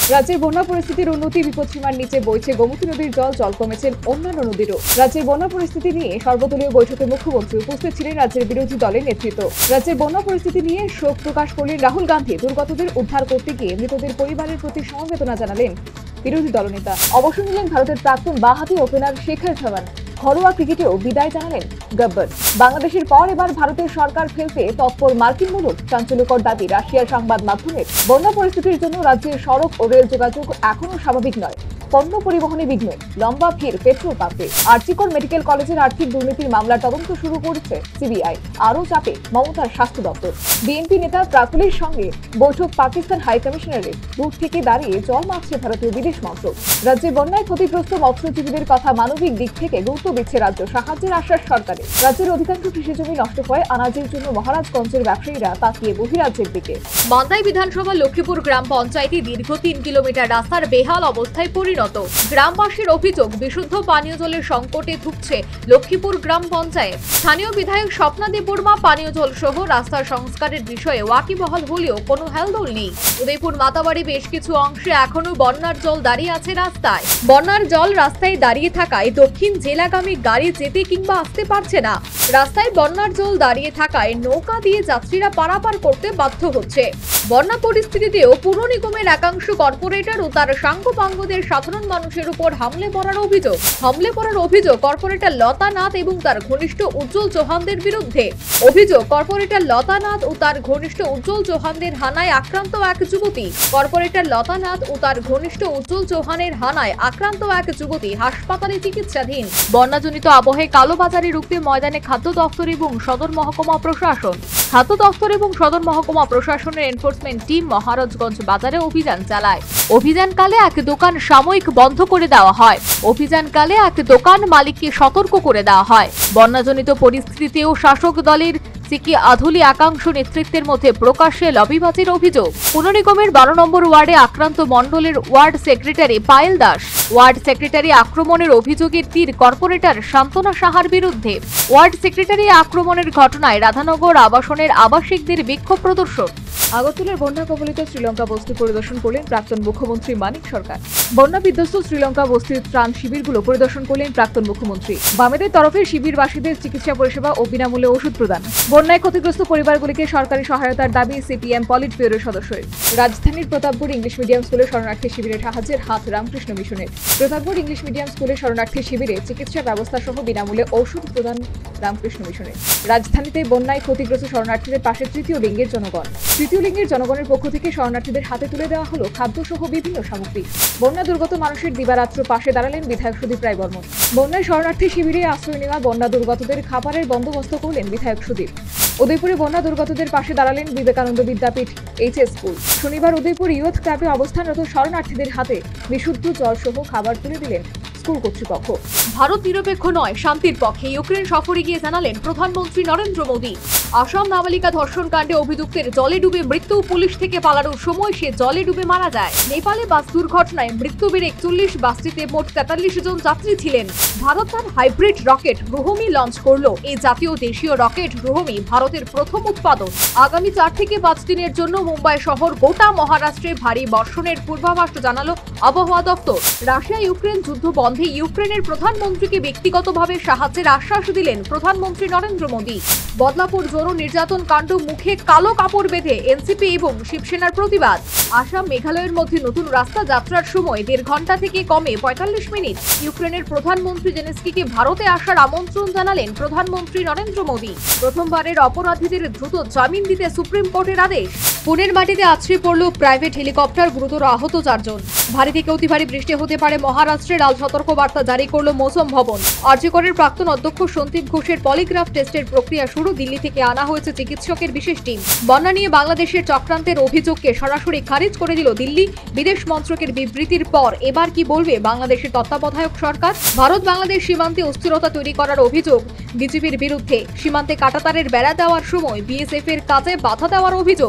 রাজ্যের বন্যা পরিস্থিতির উন্নতি, বিপদসীমার নিচে বইছে গোমতী নদীর জল কমেছে অন্যান্য নদীরও। রাজ্যের বন্যা পরিস্থিতি নিয়ে সর্বদলীয় বৈঠকে মুখ্যমন্ত্রী উপস্থিত ছিলেন রাজ্যের বিরোধী দলের নেতৃত্ব। রাজ্যের বন্যা পরিস্থিতি নিয়ে শোক প্রকাশ করলেন রাহুল গান্ধী। দুর্গতদের উদ্ধার করতে গিয়ে মৃতদের পরিবারের প্রতি সমবেদনা জানালেন বিরোধী দলনেতা। অবসর নিলেন ভারতের প্রাক্তন বাঁহাতি ওপেনার শেখর ধাওয়ান। ঘরোয়া ক্রিকেটেও বিদায় জানালেন গব্বর। বাংলাদেশের পর এবার ভারতের সরকার ফেলতে তৎপর মার্কিন মুলুক। চাঞ্চল্যকর দাবি রাশিয়ার সংবাদ মাধ্যমের। বন্যা পরিস্থিতির জন্য রাজ্যের সড়ক ও রেল যোগাযোগ এখনো স্বাভাবিক নয়। পণ্য পরিবহনে বিঘ্ন, লম্বা ভিড় পেট্রোল পাম্পে। আরজিকর মেডিকেল কলেজের আর্থিক দুর্নীতির মামলার তদন্ত শুরু করেছে সিবিআই। আরও চাপে মমতার স্বাস্থ্য দপ্তর। বিএনপি নেতা প্রাকুলের সঙ্গে বৈঠক পাকিস্তান হাই কমিশনারের। দূর থেকে দাঁড়িয়ে জল মাপছে ভারতীয় বিদেশ মন্ত্রক। রাজ্যে বন্যায় ক্ষতিগ্রস্ত মৎস্যজীবীদের কথা মানবিক দিক থেকে গুরুত্ব দিচ্ছে রাজ্য। সাহায্যের আশ্বাস সরকারের। রাজ্যের অধিকাংশ কৃষিজমি নষ্ট হয় আনাজের জন্য মহারাজগঞ্জের ব্যবসায়ীরা তাকিয়ে বহিরাজ্যের দিকে। মান্দাই বিধানসভা লক্ষ্মীপুর গ্রাম পঞ্চায়েতে দীর্ঘ 3 কিলোমিটার রাস্তার বেহাল অবস্থায় পরিণত। গ্রামবাসীর অভিযোগ, বিশুদ্ধ পানীয় জলের সংকটে ভুগছে লক্ষ্মীপুর গ্রাম পঞ্চায়েত। স্থানীয় বিধায়ক স্বপ্না দেববর্মা পানীয় জল সহ রাস্তার সংস্কারের বিষয়ে ওয়াকিবহাল হলেও কোনো হেলদোল নেই। উদয়পুর মাতাবাড়ি বেশ কিছু অংশে এখনো বন্যার জল দাঁড়িয়ে আছে রাস্তায়। বন্যার জল রাস্তায় দাঁড়িয়ে থাকায় দক্ষিণ জেলাগামী গাড়ি যেতে কিংবা আসতে পারছে না। রাস্তায় বন্যার জল দাঁড়িয়ে থাকায় নৌকা দিয়ে যাত্রীরা পারাপার করতে বাধ্য হচ্ছে। বন্যা পরিস্থিতিতেও পুর নিগমের একাংশ কর্পোরেটর ও তার সাঙ্গপাঙ্গদের সাধারণ মানুষের উপর হামলে পড়ার অভিযোগ কর্পোরেটর লতা নাথ এবং তার ঘনিষ্ঠ উজ্জ্বল চৌহানদের বিরুদ্ধে। অভিযোগ, কর্পোরেটর লতা নাথ ও তার ঘনিষ্ঠ উজ্জ্বল চৌহানদের হানায় আক্রান্ত এক যুবতী। কর্পোরেটর লতা নাথ ও তার ঘনিষ্ঠ উজ্জ্বল চৌহানের হানায় আক্রান্ত এক যুবতী হাসপাতালে চিকিৎসাধীন। বন্যাজনিত আবহে কালোবাজারি রুখতে ময়দানে খাদ্য দফতর এবং সদর মহকুমা প্রশাসনের এনফোর্সমেন্ট টিম মহারাজগঞ্জ বাজারে অভিযান চালায়। অভিযানকালে এক দোকান সাময়িক বন্ধ করে দেওয়া হয়। অভিযানকালে এক দোকান মালিককে সতর্ক করে দেওয়া হয়। বন্যাজনিত পরিস্থিতিতেও শাসক দলের সিকি আধুলি একাংশ নেতৃত্বের মধ্যে প্রকাশ্যে লবিবাজির অভিযোগ। পুর নিগমের 12 নম্বর ওয়ার্ডে আক্রান্ত মণ্ডলের ward secretary Payel Das. Ward secretary আক্রমণের অভিযোগের তীর কর্পোরেটর শান্তনা সাহার বিরুদ্ধে। ওয়ার্ড সেক্রেটারি আক্রমণের ঘটনায় রাধানগর আবাসনের আবাসিকদের বিক্ষোভ প্রদর্শন। আগরতলার বন্যা কবলিত শ্রীলঙ্কা বস্তি পরিদর্শন করলেন প্রাক্তন মুখ্যমন্ত্রী মানিক সরকার। বন্যা বিধ্বস্ত শ্রীলঙ্কা বস্তির ত্রাণ শিবিরগুলো পরিদর্শন করলেন প্রাক্তন মুখ্যমন্ত্রী। বামেদের তরফে শিবিরবাসীদের চিকিৎসা পরিষেবা ও বিনামূল্যে ওষুধ প্রদান। বন্যায় ক্ষতিগ্রস্ত পরিবারগুলিকে সরকারি সহায়তার দাবি সিপিএম পলিট ব্যুরোর সদস্যের। রাজধানীর প্রতাপগড় ইংলিশ মিডিয়াম স্কুলের শরণার্থী শিবিরের সাহায্যের হাত রামকৃষ্ণ মিশনের। প্রতাপগড় ইংলিশ মিডিয়াম স্কুলের শরণার্থী শিবিরে চিকিৎসা ব্যবস্থা সহ বিনামূল্যে ঔষধ প্রদান রামকৃষ্ণ মিশনের। রাজধানীতে বন্যায় ক্ষতিগ্রস্ত শরণার্থীদের পাশে তৃতীয় লিঙ্গের জনগণের পক্ষ থেকে শরণার্থীদের হাতে তুলে দেওয়া হলো খাদ্য সহ বিভিন্ন সামগ্রী। বন্যা দুর্গত মানুষের দিবারাত্র পাশে দাঁড়ালেন বিধায়ক সুদীপ রায় বর্মন। বন্যায় শরণার্থী শিবিরে আশ্রয় নেওয়া বন্যা দুর্গতদের খাবারের বন্দোবস্ত করলেন বিধায়ক সুদীপ। উদয়পুরে বন্যা দুর্গতদের পাশে দাঁড়ালেন বিবেকানন্দ বিদ্যাপীঠ এইচএস স্কুল। শনিবার উদয়পুর ইয়ুথ ক্লাবে অবস্থানরত শরণার্থীদের হাতে বিশুদ্ধ জল সহ খাবার তুলে দিলেন স্কুল কর্তৃপক্ষ। ভারত নিরপেক্ষ নয়, শান্তির পক্ষে ইউক্রেন সফরে গিয়ে জানালেন প্রধানমন্ত্রী নরেন্দ্র মোদী। আসাম নাবালিকা ধর্ষণ কাণ্ডে অভিযুক্তের জলে ডুবে মৃত্যু, পুলিশ থেকে পালানোর সময় সে জলে ডুবে মারা যায়। নেপালে বাস দুর্ঘটনায় মৃত্যু বেড়ে 41, বাসটিতে মোট 43 জন যাত্রী ছিলেন। ভারত তার হাইব্রিড রকেট গ্রহমী লঞ্চ করলো। এই জাতীয় দেশীয় রকেট গ্রহমী ভারতের প্রথম উৎপাদন। আগামী 4 থেকে 5 দিনের জন্য মুম্বাই শহর গোটা মহারাষ্ট্রে ভারী বর্ষণের পূর্বাভাস জানালো আবহাওয়া দপ্তর। রাশিয়া ইউক্রেন যুদ্ধ বন্ধে ইউক্রেনের প্রধানমন্ত্রীকে ব্যক্তিগতভাবে সাহায্যের আশ্বাস দিলেন প্রধানমন্ত্রী নরেন্দ্র মোদী। বদলাপুর যৌন নির্যাতন কাণ্ড, মুখে কালো কাপড় বেঁধে এনসিপি এবং শিবসেনার প্রতিবাদ। আসাম মেঘালয়ের মধ্যে নতুন রাস্তা যাত্রার সময় 1.5 ঘন্টা থেকে কমে 45 মিনিট। ইউক্রেনের প্রধানমন্ত্রী জেলেনস্কিকে ভারতে আসার আমন্ত্রণ জানালেন প্রধানমন্ত্রী নরেন্দ্র মোদী। প্রথমবারের অপরাধীদের দ্রুত জামিন দিতে সুপ্রিম কোর্টের আদেশ। পুনের মাটিতে আছড়ে পড়ল প্রাইভেট হেলিকপ্টার, গুরুতর আহত 4 জন। ভারী থেকে অতি ভারী বৃষ্টি হতে পারে মহারাষ্ট্রে, লাল সতর্কবার্তা জারি করল মৌসুম ভবন। আরজিকরের প্রাক্তন অধ্যক্ষ সন্দীপ ঘোষের পলিগ্রাফ টেস্টের প্রক্রিয়া শুরু। দিল্লি থেকে আনা হয়েছে চিকিৎসকের বিশেষ টিম। বন্যা নিয়ে বাংলাদেশের চক্রান্তের অভিযোগকে সরাসরি খারিজ করে দিল দিল্লি। বিদেশ মন্ত্রকের বিবৃতির পর এবার কি বলবে বাংলাদেশের তত্ত্বাবধায়ক সরকার? ভারত বাংলাদেশ সীমান্তে অস্থিরতা তৈরি করার অভিযোগ বিজেপির বিরুদ্ধে। সীমান্তে কাঁটাতারের বেড়া দেওয়ার সময় বিএসএফ এর কাজে বাধা দেওয়ার অভিযোগ।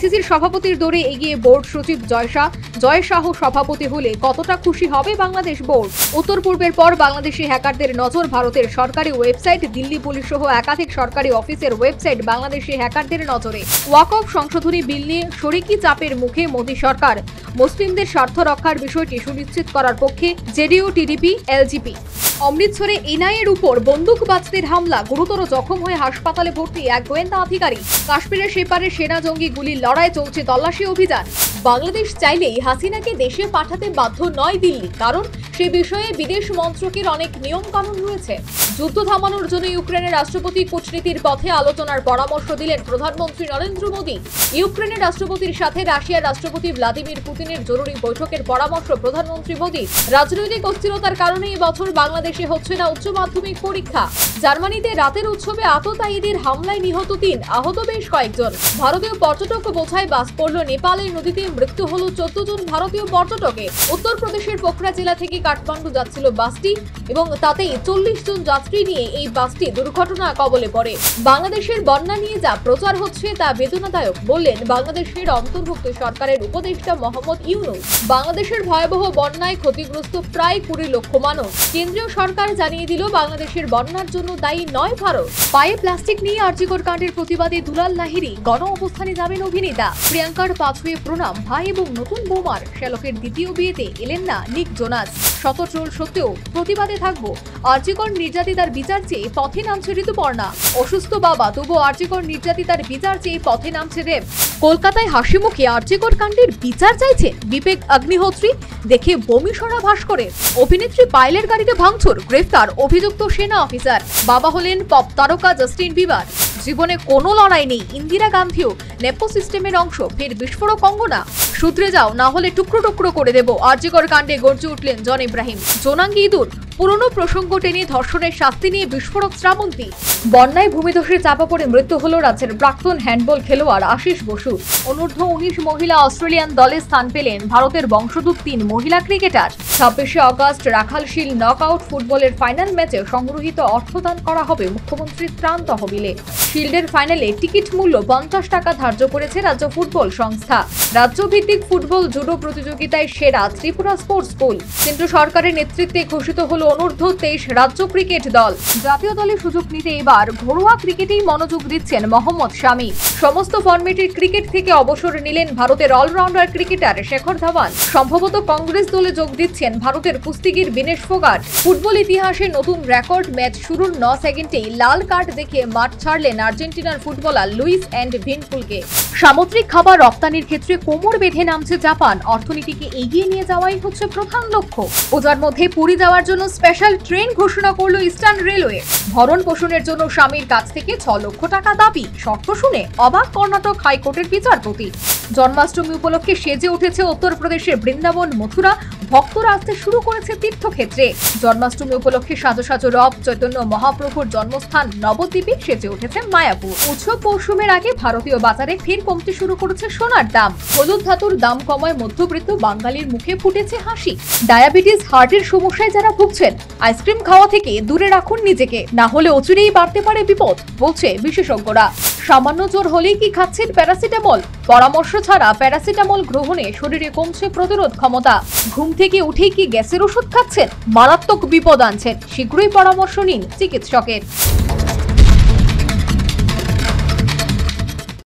আইসিসির সভাপতির দৌড়ে এগিয়ে বোর্ড সচিব জয় শাহ সভাপতি হলে কতটা খুশি হবে বাংলাদেশ বোর্ড? উত্তর পূর্বের পর বাংলাদেশি হ্যাকারদের নজর ভারতের সরকারি ওয়েবসাইট, দিল্লি পুলিশ সহ একাধিক সরকারি অফিসের ওয়েবসাইট বাংলাদেশি হ্যাকারদের নজরে। ওয়াকফ সংশোধনী বিল নিয়ে শরিকি চাপের মুখে মোদী সরকার মুসলিমদের স্বার্থ রক্ষার বিষয়টি সুনিশ্চিত করার পক্ষে জেডিইউ, টিডিপি, এলজেপি। অমৃতসরে এনআইএর উপর বন্দুকবাজদের হামলা, গুরুতর জখম হয়ে হাসপাতালে ভর্তি এক গোয়েন্দা আধিকারিক। কাশ্মীরের সেপারে সেনা জঙ্গি গুলির লড়াই, চলছে তল্লাশি অভিযান। বাংলাদেশ চাইলেই হাসিনাকে দেশে পাঠাতে বাধ্য নয় দিল্লি, কারণ সে বিষয়ে বিদেশ মন্ত্রকের অনেক নিয়ম কানুন রয়েছে। যুদ্ধ থামানোর জন্য ইউক্রেনের রাষ্ট্রপতি কূটনীতির পথে আলোচনার পরামর্শ দিলেন প্রধানমন্ত্রী নরেন্দ্র মোদী। ইউক্রেনের রাষ্ট্রপতির সাথে রাশিয়ার রাষ্ট্রপতি ভ্লাদিমির পুতিনের জরুরি বৈঠকের পরামর্শ প্রধানমন্ত্রী মোদী। রাজনৈতিক অস্থিরতার কারণে এবছর বাংলাদেশে হচ্ছে না উচ্চ মাধ্যমিক পরীক্ষা। জার্মানিতে রাতের উৎসবে আততায়ীদের হামলায় নিহত 3, আহত বেশ কয়েকজন। ভারতীয় পর্যটক বোঝাই বাস পড়ল নেপালের নদীতে, মৃত্যু হলো 14 জন ভারতীয় পর্যটকের। উত্তরপ্রদেশের পোখরা জেলা থেকে কাঠমান্ডু যাচ্ছিল বাসটি এবং তাতেই 40 জন যাত্রী নিয়ে এই বাসটি দুর্ঘটনা কবলে পড়ে। বাংলাদেশের বন্যা নিয়ে যা প্রচার হচ্ছে তা বেদনাদায়ক, বললেন বাংলাদেশের অন্তর্ভুক্ত সরকারের উপদেষ্টা মোহাম্মদ ইউনূস। বাংলাদেশের ভয়াবহ বন্যায় ক্ষতিগ্রস্ত প্রায় 20 লক্ষ মানুষ। কেন্দ্রীয় সরকার জানিয়ে দিল বাংলাদেশের বন্যার জন্য দায়ী নয় ভারত। পায়ে প্লাস্টিক নিয়ে আরজিকর কাণ্ডের প্রতিবাদে দুলাল লাহিড়ী, গণ অবস্থানে যাবেন অভিনেতা। প্রিয়াঙ্কার পাছুয়ে প্রণাম, ভাই এবং নতুন বৌমার। শ্যালকের দ্বিতীয় বিয়েতে এলেন না নিক জোনাস। শত ট্রোল সত্ত্বেও প্রতিবাদে থাকবো। আরজিকর নির্যাতিতার বিচার চেয়ে পথে নামছে ঋতুপর্ণা। অসুস্থ বাবা, তবু আরজিকর নির্যাতিতার বিচার চেয়ে পথে নামছে দেব। কলকাতায় হাসি মুখে আরজিকর কাণ্ডের বিচার চাইছে বিবেক অগ্নিহোত্রী, দেখে বমি সরা ভাস্করের। অভিনেত্রী পায়েলের গাড়িতে ভাঙচুর, গ্রেফতার অভিযুক্ত সেনা অফিসার। বাবা হলেন পপ তারকা জাস্টিন বিবার। জীবনে কোনো লড়াই নেই, ইন্দিরা গান্ধীও নেপো সিস্টেমের অংশ, ফের বিস্ফোরক অঙ্গনা। সূত্রে যাও, না হলে টুকরো টুকরো করে দেব। আরজিকর কাণ্ডে গর্জে উঠলেন জন ইব্রাহিম। জোনাঙ্গি ইঁদুর, পুরনো প্রসঙ্গ টেনে ধর্ষণের শাস্তি নিয়ে বিস্ফোরক শ্রাবন্তী। বন্যায় ভূমিধসে চাপা পড়ে মৃত্যু হল রাজ্যের প্রাক্তন হ্যান্ডবল খেলোয়াড় আশিস বসু। অনূর্ধ্ব 19 মহিলা অস্ট্রেলিয়ান দলে স্থান পেলেন ভারতের বংশোদ্ভূত 3 মহিলা ক্রিকেটার। 26শে আগস্ট রাখালশীল নকআউট ফুটবলের ফাইনাল ম্যাচে সংগৃহীত অর্থদান করা হবে মুখ্যমন্ত্রীর ত্রাণ তহবিলে। শিল্ডের ফাইনালে টিকিট মূল্য 50 টাকা ধার্য করেছে রাজ্য ফুটবল সংস্থা। রাজ্যভিত্তিক ফুটবল জুডো প্রতিযোগিতায় সেরা ত্রিপুরা স্পোর্টস স্কুল। কেন্দ্র সরকারের নেতৃত্বে ঘোষিত হল অনূর্ধ্ব 23 রাজ্য ক্রিকেট দল। জাতীয় দলে সুযোগ নিতে এবার ঘরোয়া ক্রিকেটেই মনোযোগ দিচ্ছেন মোহাম্মদ শামি। সমস্ত ফরম্যাটের ক্রিকেট থেকে অবসর নিলেন ভারতের অলরাউন্ডার ক্রিকেটার শেখর ধাওয়ান। সম্ভবত কংগ্রেস দলে যোগ দিচ্ছেন ভারতের কুস্তিগির বিনেশ ফোগাট। ফুটবল ইতিহাসে নতুন রেকর্ড, ম্যাচ শুরুর 9 সেকেন্ডেই লাল কার্ড দেখে মাঠ ছাড়লেন আর্জেন্টিনার ফুটবলার লুইস এন্ড ভিনফুলকে। সামুদ্রিক খাবার রপ্তানির ক্ষেত্রে কোমর বেঁধে নামছে জাপান। অর্থনীতিকে এগিয়ে নিয়ে যাওয়াই হচ্ছে প্রধান লক্ষ্য। পূজার মধ্যে পুরী যাওয়ার জন্য স্পেশাল ট্রেন ঘোষণা করল ইস্টার্ন রেলওয়ে। ভরণ পোষণের জন্য স্বামীর কাছ থেকে 6 লক্ষ টাকা দাবি। শর্ত শুনে অবাক কর্ণাটক হাইকোর্টের বিচারপতি। জন্মাষ্টমী উপলক্ষে সেজে উঠেছে উত্তরপ্রদেশের বৃন্দাবন, মথুরা। ভক্তরা আসতে শুরু করেছে তীর্থক্ষেত্রে। জন্মাষ্টমী উপলক্ষে সাজো সাজো রব, চৈতন্য মহাপ্রভুর জন্মস্থান নবদ্বীপে সেজে উঠেছে মায়াপুর। উৎসব মৌসুমের আগে ভারতীয় বাজারে ফের কমতে শুরু করেছে সোনার দাম। হলুদ ধাতুর দাম কমায় মধ্যবিত্ত বাঙালির মুখে ফুটেছে হাসি। ডায়াবেটিস, হার্টের সমস্যায় যারা ভুগছেন, আইসক্রিম খাওয়া থেকে দূরে রাখুন নিজেকে, না হলে অচিরেই বাড়তে পারে বিপদ, বলছে বিশেষজ্ঞরা। সামান্য জ্বর হলেই কি খাচ্ছেন প্যারাসিটামল? পরামর্শ ছাড়া প্যারাসিটামল গ্রহণে শরীরে কমছে প্রতিরোধ ক্ষমতা। ঘুম থেকে উঠেই কি গ্যাসের ওষুধ খাচ্ছেন? মারাত্মক বিপদ আনছেন। শীঘ্রই পরামর্শ নিন চিকিৎসকের।